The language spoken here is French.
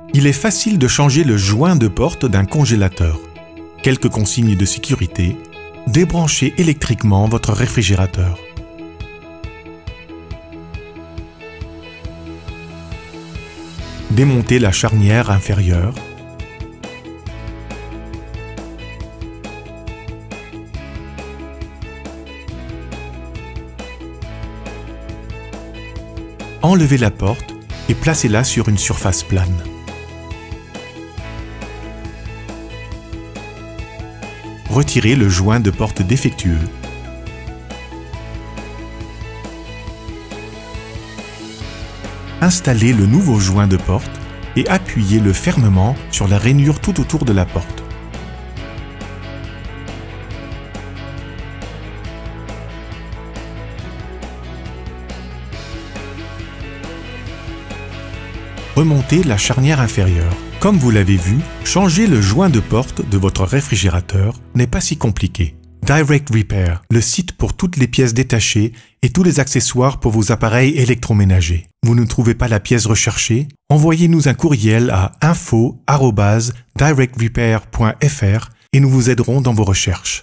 Il est facile de changer le joint de porte d'un congélateur. Quelques consignes de sécurité. Débranchez électriquement votre réfrigérateur. Démontez la charnière inférieure. Enlevez la porte et placez-la sur une surface plane. Retirez le joint de porte défectueux. Installez le nouveau joint de porte et appuyez-le fermement sur la rainure tout autour de la porte. Remontez la charnière inférieure. Comme vous l'avez vu, changer le joint de porte de votre réfrigérateur n'est pas si compliqué. Direct Repair, le site pour toutes les pièces détachées et tous les accessoires pour vos appareils électroménagers. Vous ne trouvez pas la pièce recherchée? Envoyez-nous un courriel à info@directrepair.fr et nous vous aiderons dans vos recherches.